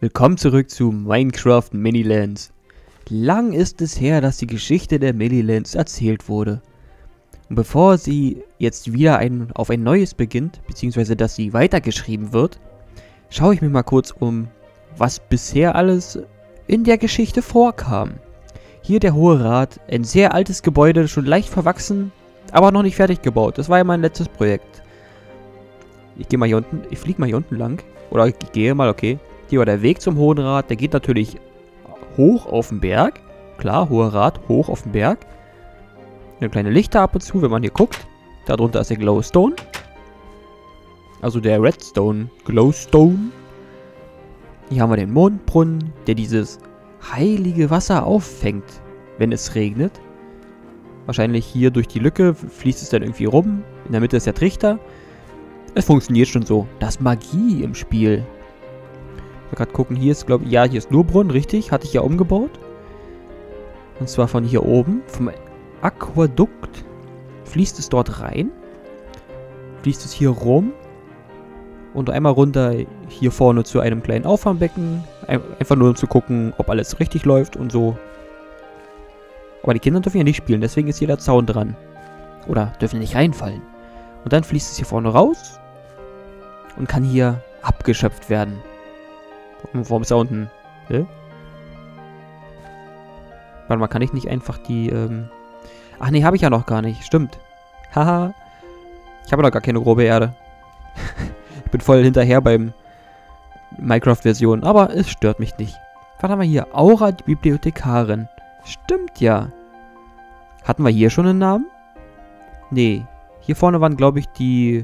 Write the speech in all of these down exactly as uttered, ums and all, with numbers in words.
Willkommen zurück zu Minecraft Minilands. Lang ist es her, dass die Geschichte der Minilands erzählt wurde. Und bevor sie jetzt wieder ein, auf ein neues beginnt, beziehungsweise dass sie weitergeschrieben wird, schaue ich mir mal kurz um, was bisher alles in der Geschichte vorkam. Hier der Hohe Rat, ein sehr altes Gebäude, schon leicht verwachsen, aber noch nicht fertig gebaut. Das war ja mein letztes Projekt. Ich gehe mal hier unten, ich fliege mal hier unten lang. Oder ich gehe mal, okay. Hier war der Weg zum Hohen Rat, der geht natürlich hoch auf den Berg. Klar, Hoher Rat, hoch auf den Berg. Eine kleine Lichter ab und zu, wenn man hier guckt. Darunter ist der Glowstone. Also der Redstone Glowstone. Hier haben wir den Mondbrunnen, der dieses heilige Wasser auffängt, wenn es regnet. Wahrscheinlich hier durch die Lücke fließt es dann irgendwie rum. In der Mitte ist der Trichter. Es funktioniert schon so. Das ist Magie im Spiel. Ich will gerade gucken, hier ist, glaube ich, ja, hier ist nur Brunnen, richtig. Hatte ich ja umgebaut. Und zwar von hier oben, vom Aquädukt, fließt es dort rein. Fließt es hier rum. Und einmal runter hier vorne zu einem kleinen Auffangbecken. Einfach nur um zu gucken, ob alles richtig läuft und so. Aber die Kinder dürfen ja nicht spielen, deswegen ist hier der Zaun dran. Oder dürfen nicht reinfallen. Und dann fließt es hier vorne raus. Und kann hier abgeschöpft werden. Warum ist da unten? Hä? Warte mal, kann ich nicht einfach die, ähm... Ach nee, habe ich ja noch gar nicht. Stimmt. Haha. Ich habe noch gar keine grobe Erde. Ich bin voll hinterher beim Minecraft-Version. Aber es stört mich nicht. Was haben wir hier? Aura, die Bibliothekarin. Stimmt ja. Hatten wir hier schon einen Namen? Nee. Hier vorne waren, glaube ich, die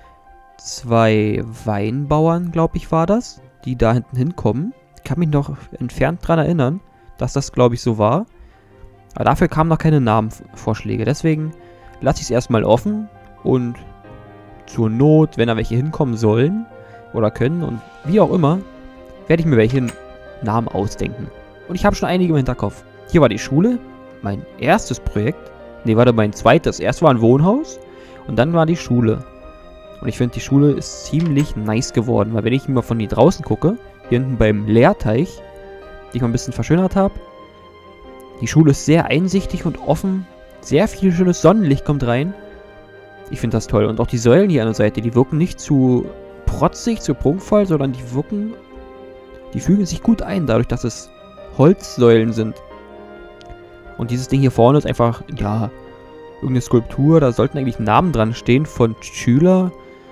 zwei Weinbauern, glaube ich, war das. Die da hinten hinkommen. Ich kann mich noch entfernt daran erinnern, dass das, glaube ich, so war. Aber dafür kamen noch keine Namenvorschläge. Deswegen lasse ich es erstmal offen. Und zur Not, wenn da welche hinkommen sollen oder können und wie auch immer, werde ich mir welche Namen ausdenken. Und ich habe schon einige im Hinterkopf. Hier war die Schule. Mein erstes Projekt. Ne, warte, mein zweites. Erst war ein Wohnhaus. Und dann war die Schule. Und ich finde, die Schule ist ziemlich nice geworden. Weil wenn ich mal von hier draußen gucke, hier hinten beim Lehrteich, den ich mal ein bisschen verschönert habe, die Schule ist sehr einsichtig und offen. Sehr viel schönes Sonnenlicht kommt rein. Ich finde das toll. Und auch die Säulen hier an der Seite, die wirken nicht zu protzig, zu prunkvoll, sondern die wirken, die fügen sich gut ein, dadurch, dass es Holzsäulen sind. Und dieses Ding hier vorne ist einfach, ja, irgendeine Skulptur. Da sollten eigentlich Namen dran stehen von Schülern,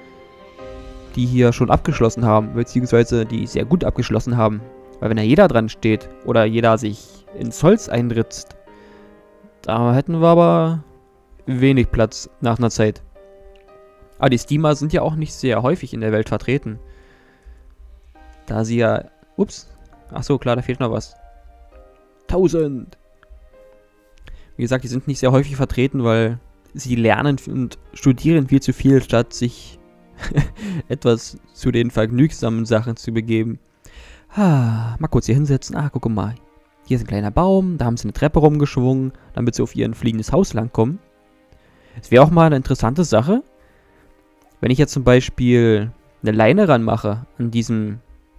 die hier schon abgeschlossen haben, beziehungsweise die sehr gut abgeschlossen haben. Weil wenn da jeder dran steht oder jeder sich ins Holz einritzt, da hätten wir aber wenig Platz nach einer Zeit. Aber die Steamer sind ja auch nicht sehr häufig in der Welt vertreten. Da sie ja... Ups. Achso, klar, da fehlt noch was. tausend. Wie gesagt, die sind nicht sehr häufig vertreten, weil sie lernen und studieren viel zu viel, statt sich etwas zu den vergnügsamen Sachen zu begeben. Ah, mal kurz hier hinsetzen. Ah, guck mal. Hier ist ein kleiner Baum. Da haben sie eine Treppe rumgeschwungen, damit sie auf ihr fliegendes Haus langkommen. Es wäre auch mal eine interessante Sache, wenn ich jetzt zum Beispiel eine Leine ranmache an diesem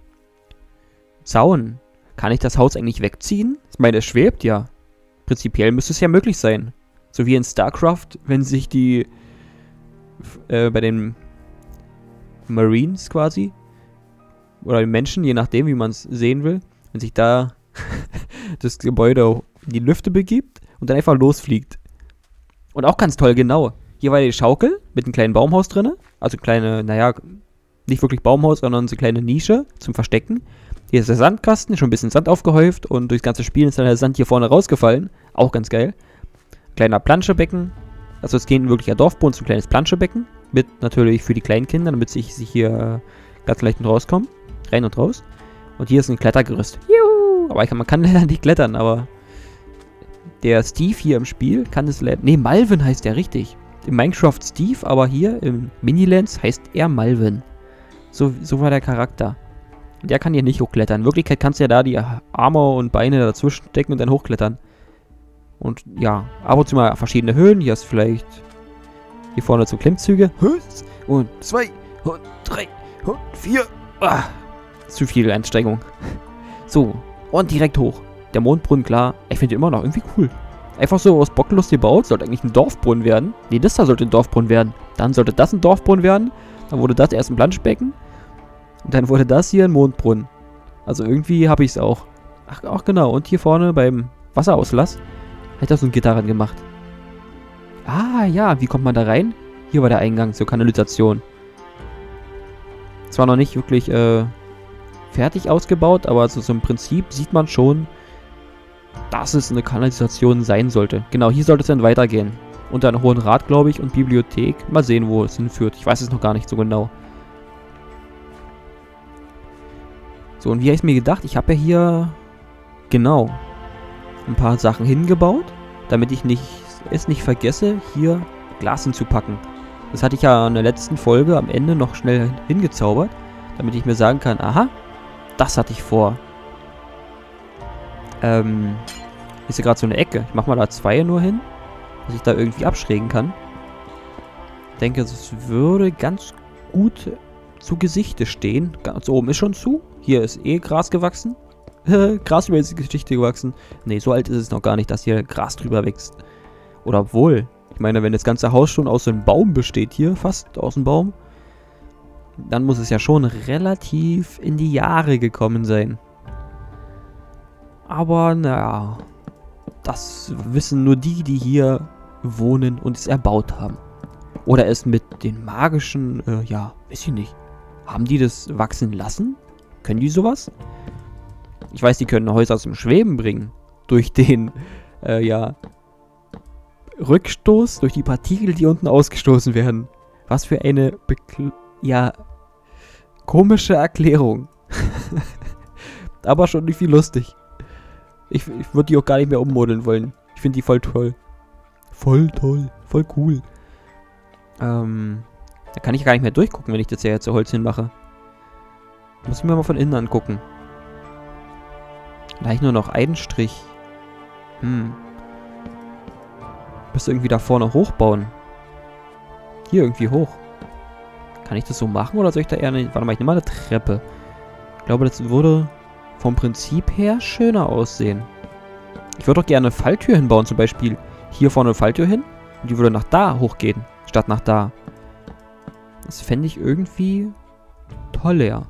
Zaun. Kann ich das Haus eigentlich wegziehen? Ich meine, es schwebt ja. Prinzipiell müsste es ja möglich sein. So wie in StarCraft, wenn sich die äh, bei den Marines quasi oder den Menschen, je nachdem, wie man es sehen will, wenn sich da das Gebäude in die Lüfte begibt und dann einfach losfliegt. Und auch ganz toll, genau. Hier war die Schaukel mit einem kleinen Baumhaus drin. Also kleine, naja, nicht wirklich Baumhaus, sondern so eine kleine Nische zum Verstecken. Hier ist der Sandkasten, schon ein bisschen Sand aufgehäuft und durchs ganze Spiel ist dann der Sand hier vorne rausgefallen. Auch ganz geil. Kleiner Planschebecken. Also es geht ein wirklicher Dorfbrunnen, so ein kleines Planschebecken. Mit natürlich für die kleinen Kinder, damit sie sich hier ganz leicht und rauskommen. Rein und raus. Und hier ist ein Klettergerüst. Juhu! Aber ich kann, man kann leider nicht klettern, aber der Steve hier im Spiel kann es leider... Ne, Malvin heißt der richtig. Im Minecraft Steve, aber hier im Minilands heißt er Malvin. So, so war der Charakter. Der kann hier nicht hochklettern. In Wirklichkeit kannst du ja da die Arme und Beine dazwischen stecken und dann hochklettern. Und ja, ab und zu mal verschiedene Höhen. Hier ist vielleicht hier vorne so Klimmzüge. Und zwei und drei und vier. Ah, zu viel Anstrengung. So, und direkt hoch. Der Mondbrunnen, klar. Ich finde den immer noch irgendwie cool. Einfach so aus Bocklust gebaut. Sollte eigentlich ein Dorfbrunnen werden. Nee, das da sollte ein Dorfbrunnen werden. Dann sollte das ein Dorfbrunnen werden. Dann wurde das erst ein Planschbecken. Und dann wurde das hier ein Mondbrunnen. Also irgendwie habe ich es auch. Ach, auch genau. Und hier vorne beim Wasserauslass habe ich da so ein Gitter ran gemacht. Ah, ja. Wie kommt man da rein? Hier war der Eingang zur Kanalisation. Zwar noch nicht wirklich äh, fertig ausgebaut, aber also so im Prinzip sieht man schon, dass es eine Kanalisation sein sollte. Genau, hier sollte es dann weitergehen. Unter einem Hohen Rat, glaube ich, und Bibliothek. Mal sehen, wo es hinführt. Ich weiß es noch gar nicht so genau. So, und wie habe ich es mir gedacht? Ich habe ja hier, genau, ein paar Sachen hingebaut, damit ich nicht, es nicht vergesse, hier Glas hinzupacken. Das hatte ich ja in der letzten Folge am Ende noch schnell hingezaubert, damit ich mir sagen kann, aha, das hatte ich vor. Ähm, ist ja gerade so eine Ecke. Ich mache mal da zwei nur hin, dass ich da irgendwie abschrägen kann. Ich denke, es würde ganz gut zu Gesichte stehen. Ganz oben ist schon zu. Hier ist eh Gras gewachsen. Gras über die Geschichte gewachsen. Ne, so alt ist es noch gar nicht, dass hier Gras drüber wächst. Oder obwohl, ich meine, wenn das ganze Haus schon aus einem Baum besteht hier, fast aus einem Baum, dann muss es ja schon relativ in die Jahre gekommen sein. Aber, naja, das wissen nur die, die hier wohnen und es erbaut haben. Oder es mit den magischen, äh, ja, weiß ich nicht. Haben die das wachsen lassen? Können die sowas? Ich weiß, die können Häuser zum Schweben bringen. Durch den, äh, ja, Rückstoß, durch die Partikel, die unten ausgestoßen werden. Was für eine, Bekl ja, komische Erklärung. Aber schon irgendwie lustig. Ich, ich würde die auch gar nicht mehr ummodeln wollen. Ich finde die voll toll. Voll toll. Voll cool. Ähm, da kann ich gar nicht mehr durchgucken, wenn ich das ja jetzt so Holz hinmache. Muss ich mir mal von innen angucken. Da habe ich nur noch einen Strich. Hm. Müsste irgendwie da vorne hochbauen. Hier irgendwie hoch. Kann ich das so machen oder soll ich da eher eine... Warte mal, ich nehme mal eine Treppe. Ich glaube, das würde vom Prinzip her schöner aussehen. Ich würde doch gerne eine Falltür hinbauen, zum Beispiel. Hier vorne eine Falltür hin. Und die würde nach da hochgehen, statt nach da. Das fände ich irgendwie toller.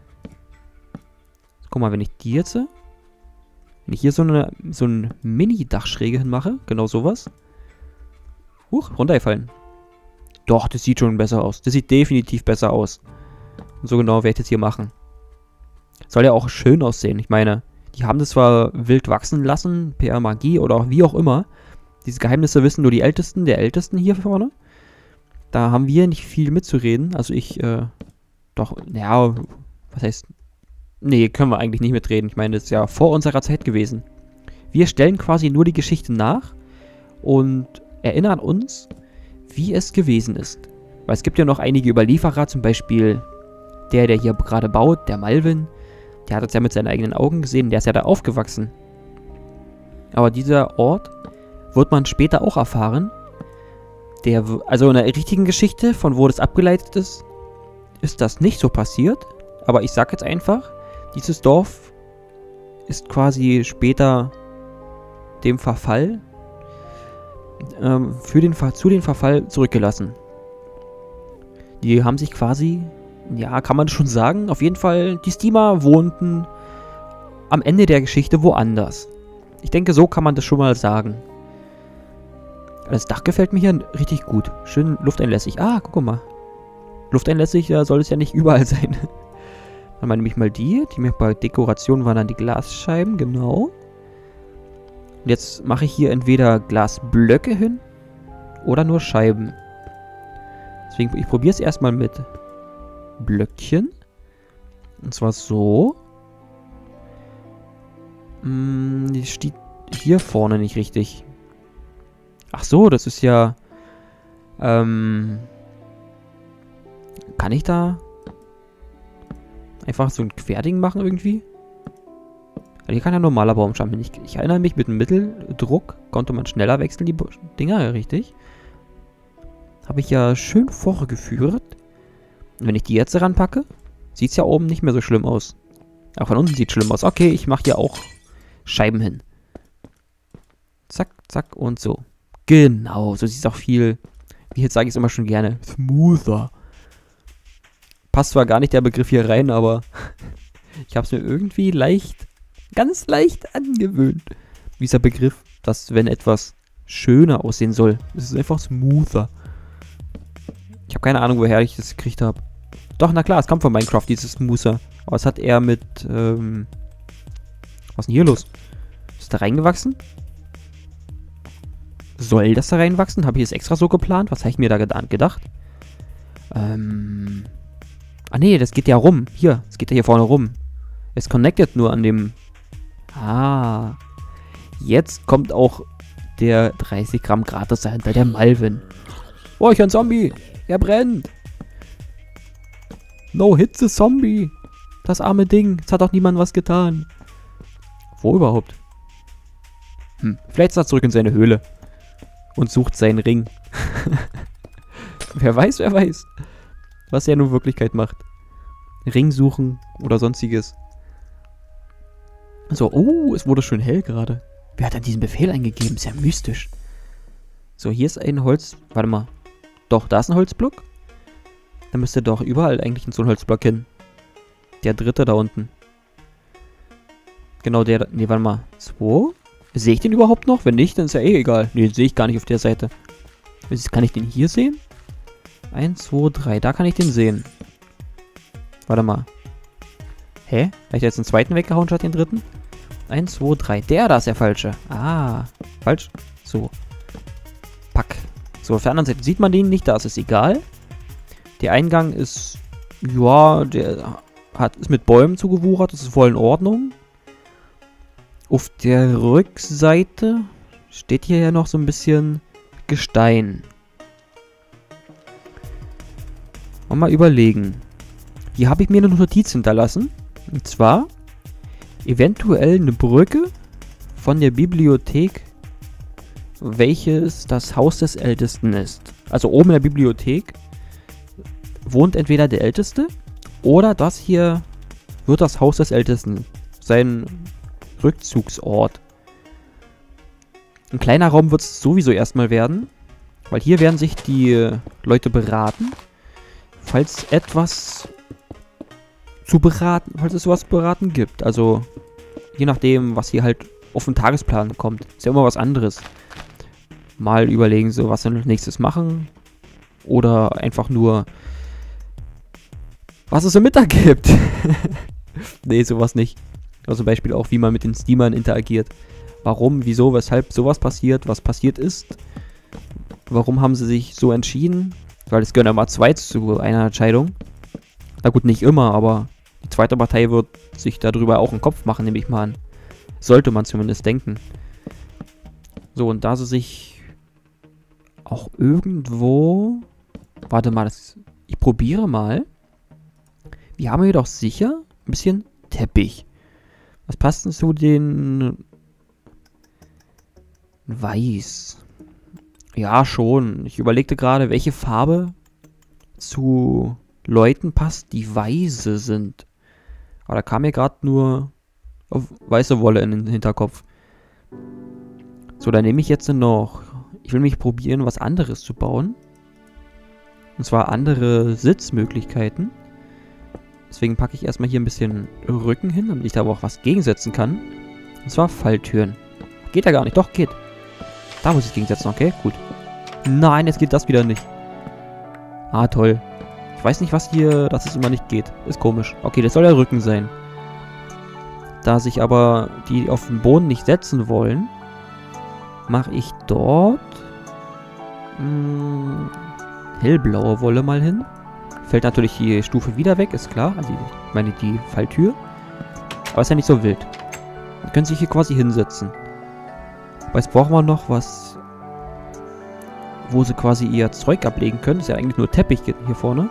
Guck mal, wenn ich die jetzt... Wenn ich hier so eine so ein Mini-Dachschräge hinmache, genau sowas. Huch, runtergefallen. Doch, das sieht schon besser aus. Das sieht definitiv besser aus. Und so genau werde ich das hier machen. Soll ja auch schön aussehen. Ich meine, die haben das zwar wild wachsen lassen, per Magie oder auch wie auch immer. Diese Geheimnisse wissen nur die Ältesten der Ältesten hier vorne. Da haben wir nicht viel mitzureden. Also ich, äh, doch, naja, was heißt... Nee, können wir eigentlich nicht mitreden. Ich meine, das ist ja vor unserer Zeit gewesen. Wir stellen quasi nur die Geschichte nach und erinnern uns, wie es gewesen ist. Weil es gibt ja noch einige Überlieferer, zum Beispiel der, der hier gerade baut, der Malvin. Der hat es ja mit seinen eigenen Augen gesehen, der ist ja da aufgewachsen. Aber dieser Ort wird man später auch erfahren. Der, also in der richtigen Geschichte, von wo das abgeleitet ist, ist das nicht so passiert. Aber ich sag jetzt einfach, dieses Dorf ist quasi später dem Verfall, ähm, für den Ver zu dem Verfall zurückgelassen. Die haben sich quasi, ja, kann man schon sagen, auf jeden Fall, die Steamer wohnten am Ende der Geschichte woanders. Ich denke, so kann man das schon mal sagen. Das Dach gefällt mir hier richtig gut. Schön lufteinlässig. Ah, guck mal. Lufteinlässig, da soll es ja nicht überall sein. Dann nehme ich mal die. Die mir bei Dekoration waren dann die Glasscheiben, genau. Und jetzt mache ich hier entweder Glasblöcke hin oder nur Scheiben. Deswegen, ich probiere es erstmal mit Blöckchen. Und zwar so. Hm, die steht hier vorne nicht richtig. Ach so, das ist ja... Ähm... Kann ich da... einfach so ein Querding machen irgendwie? Also hier kann ja normaler Baumstamm hin. Ich, ich erinnere mich, mit dem Mitteldruck konnte man schneller wechseln, die Dinger, ja, richtig. Habe ich ja schön vorgeführt. Und wenn ich die jetzt ranpacke, sieht es ja oben nicht mehr so schlimm aus. Aber von unten sieht schlimm aus. Okay, ich mache hier auch Scheiben hin. Zack, zack und so. Genau, so sieht es auch viel, wie jetzt sage ich es immer schon gerne, smoother. Passt zwar gar nicht der Begriff hier rein, aber ich habe es mir irgendwie leicht, ganz leicht angewöhnt. Dieser Begriff, dass wenn etwas schöner aussehen soll, es ist einfach smoother. Ich habe keine Ahnung, woher ich das gekriegt habe. Doch, na klar, es kommt von Minecraft, dieses Smoother. Aber es hat eher mit, ähm, was ist denn hier los? Ist da reingewachsen? Soll das da reinwachsen? Habe ich es extra so geplant? Was habe ich mir da gedacht? Ähm, ah nee, das geht ja rum. Hier, es geht ja hier vorne rum. Es connected nur an dem... Ah, jetzt kommt auch der dreißig Gramm gratis dahinter, der Malvin. Oh, ich höre einen Zombie. Er brennt. No, hit the Zombie. Das arme Ding. Es hat doch niemand was getan. Wo überhaupt? Hm, vielleicht ist er zurück in seine Höhle. Und sucht seinen Ring. Wer weiß, wer weiß. Was er nun in Wirklichkeit macht. Ring suchen oder sonstiges. So, oh, es wurde schön hell gerade. Wer hat denn diesen Befehl eingegeben? Ist ja mystisch. So, hier ist ein Holz... Warte mal. Doch, da ist ein Holzblock. Da müsste doch überall eigentlich so ein Holzblock hin. Der dritte da unten. Genau der... Nee, warte mal. Zwei? Sehe ich den überhaupt noch? Wenn nicht, dann ist ja eh egal. Nee, den sehe ich gar nicht auf der Seite. Kann ich den hier sehen? Eins, zwei, drei. Da kann ich den sehen. Warte mal. Hä? Habe ich jetzt einen zweiten weggehauen statt den dritten? Eins, zwei, drei. Der da ist der falsche. Ah. Falsch. So. Pack. So, auf der anderen Seite sieht man den nicht. Da ist es egal. Der Eingang ist... Ja, der hat, ist mit Bäumen zugewuchert. Das ist voll in Ordnung. Auf der Rückseite steht hier ja noch so ein bisschen Gestein. Mal überlegen. Hier habe ich mir eine Notiz hinterlassen. Und zwar eventuell eine Brücke von der Bibliothek, welches das Haus des Ältesten ist. Also oben in der Bibliothek wohnt entweder der Älteste oder das hier wird das Haus des Ältesten. Sein Rückzugsort. Ein kleiner Raum wird es sowieso erstmal werden, weil hier werden sich die Leute beraten, falls etwas zu beraten, falls es sowas zu beraten gibt. Also je nachdem, was hier halt auf den Tagesplan kommt. Ist ja immer was anderes. Mal überlegen, so was wir als nächstes machen oder einfach nur, was es im Mittag gibt. Nee, sowas nicht. Also zum Beispiel auch, wie man mit den Steamern interagiert. Warum, wieso, weshalb sowas passiert, was passiert ist. Warum haben sie sich so entschieden? Weil es gehören ja mal zwei zu einer Entscheidung. Na gut, nicht immer, aber die zweite Partei wird sich darüber auch einen Kopf machen, nehme ich mal an. Sollte man zumindest denken. So, und da sie sich auch irgendwo... Warte mal, das, ich probiere mal. Wir haben hier doch sicher ein bisschen Teppich. Was passt denn zu den... Weiß. Ja, schon. Ich überlegte gerade, welche Farbe zu Leuten passt, die weise sind. Aber da kam mir gerade nur auf weiße Wolle in den Hinterkopf. So, dann nehme ich jetzt noch... Ich will mich probieren, was anderes zu bauen. Und zwar andere Sitzmöglichkeiten. Deswegen packe ich erstmal hier ein bisschen Rücken hin, damit ich da aber auch was gegensetzen kann. Und zwar Falltüren. Geht ja gar nicht. Doch, geht. Da muss ich gegensetzen, okay? Gut. Nein, jetzt geht das wieder nicht. Ah, toll. Ich weiß nicht, was hier... dass es immer nicht geht. Ist komisch. Okay, das soll der Rücken sein. Da sich aber die auf den Boden nicht setzen wollen, mache ich dort mh, hellblaue Wolle mal hin. Fällt natürlich die Stufe wieder weg, ist klar. Also ich meine die Falltür. Aber ist ja nicht so wild. Wir können sich hier quasi hinsetzen. Aber jetzt brauchen wir noch was, wo sie quasi ihr Zeug ablegen können. Ist ja eigentlich nur Teppich hier vorne.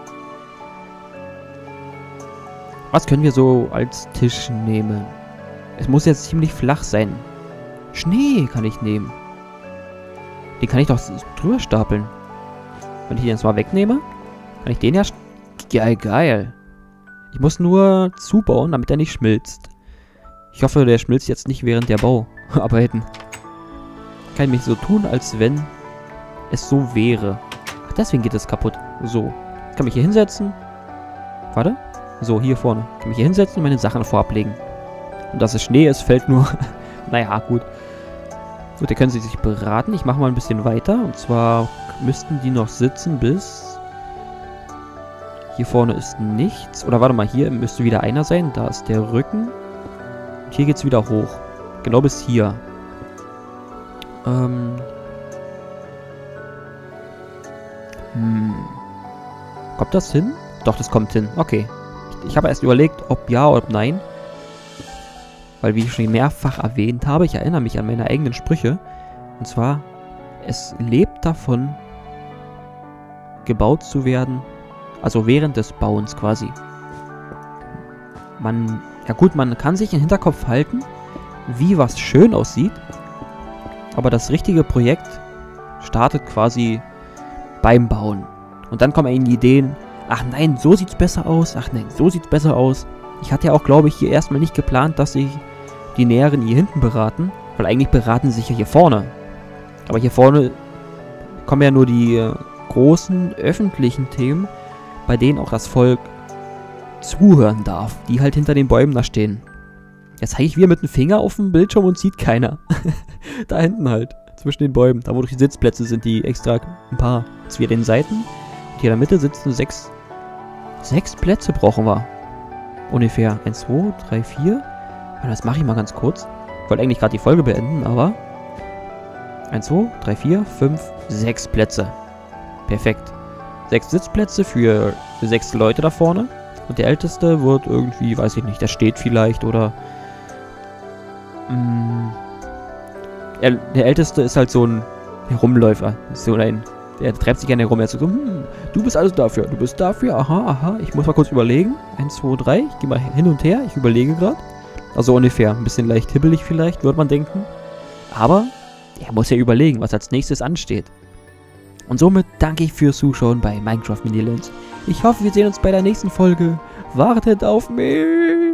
Was können wir so als Tisch nehmen? Es muss jetzt ziemlich flach sein. Schnee kann ich nehmen. Den kann ich doch drüber stapeln. Wenn ich den jetzt mal wegnehme, kann ich den ja... Geil, geil. Ich muss nur zubauen, damit er nicht schmilzt. Ich hoffe, der schmilzt jetzt nicht während der Bauarbeiten. Kann ich mich so tun, als wenn es so wäre. Ach, deswegen geht es kaputt. So. Ich kann mich hier hinsetzen. Warte. So, hier vorne. Ich kann mich hier hinsetzen und meine Sachen vorablegen. Und dass es Schnee ist, fällt nur... naja, gut. Gut, da können sie sich beraten. Ich mache mal ein bisschen weiter. Und zwar müssten die noch sitzen bis... Hier vorne ist nichts. Oder warte mal, hier müsste wieder einer sein. Da ist der Rücken. Und hier geht's wieder hoch. Genau bis hier. Ähm... Hm. Kommt das hin? Doch, das kommt hin. Okay. Ich, ich habe erst überlegt, ob ja oder ob nein. Weil, wie ich schon mehrfach erwähnt habe, ich erinnere mich an meine eigenen Sprüche. Und zwar, es lebt davon, gebaut zu werden. Also während des Bauens quasi. Man, ja gut, man kann sich im Hinterkopf halten, wie was schön aussieht. Aber das richtige Projekt startet quasi beim Bauen. Und dann kommen ihnen Ideen, ach nein, so sieht's besser aus, ach nein, so sieht's besser aus. Ich hatte ja auch, glaube ich, hier erstmal nicht geplant, dass sich die Näheren hier hinten beraten, weil eigentlich beraten sie sich ja hier vorne. Aber hier vorne kommen ja nur die äh, großen öffentlichen Themen, bei denen auch das Volk zuhören darf, die halt hinter den Bäumen da stehen. Jetzt zeige ich wieder mit dem Finger auf dem Bildschirm und sieht keiner. Da hinten halt, zwischen den Bäumen, da wo die Sitzplätze sind, die extra ein paar. Jetzt wieder den Seiten. Und hier in der Mitte sitzen sechs, sechs Plätze brauchen wir. Ungefähr. eins, zwei, drei, vier. Das mache ich mal ganz kurz. Ich wollte eigentlich gerade die Folge beenden, aber... eins, zwei, drei, vier, fünf, sechs Plätze. Perfekt. Sechs Sitzplätze für sechs Leute da vorne. Und der Älteste wird irgendwie, weiß ich nicht, der steht vielleicht oder... Mh, er, der Älteste ist halt so ein Herumläufer. So ein... Der treibt sich gerne herum. Er ist so, hm, du bist alles dafür. Du bist dafür. Aha, aha. Ich muss mal kurz überlegen. Eins, zwei, drei. Ich gehe mal hin und her. Ich überlege gerade. Also ungefähr. Ein bisschen leicht hibbelig vielleicht, würde man denken. Aber er muss ja überlegen, was als nächstes ansteht. Und somit danke ich fürs Zuschauen bei Minecraft Minilands. Ich hoffe, wir sehen uns bei der nächsten Folge. Wartet auf mich!